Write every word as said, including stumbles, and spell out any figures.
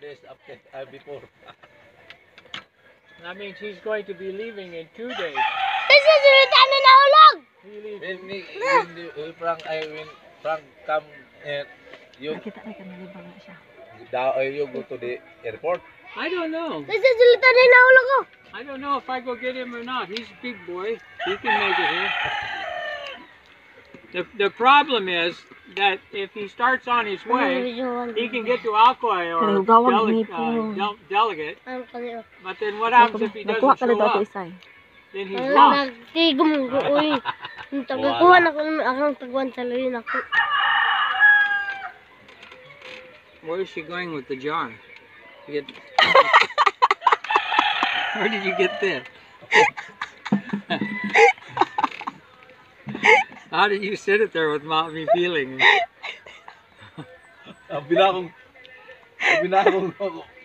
days after, uh, before. That means he's going to be leaving in two days. This is return na nahulog! He leaves. When, he, when, when Frank, I, when Frank come, uh, you, Nakita ay kanalibang na siya. da, uh, you go to the airport. I don't know. This is return na nahulog ko. I don't know if I go get him or not. He's a big boy. He can make it here. The, the problem is that if he starts on his way, he can get to Alcoy or dele uh, del Delegate. But then what happens if he doesn't show up? Then he's lost. Tagakuha na ko akong tagwan sa luyin ako. Where is she going with the jar? You get... Where did you get this? How did you sit it there without me feeling? Ang binakong, ang binakong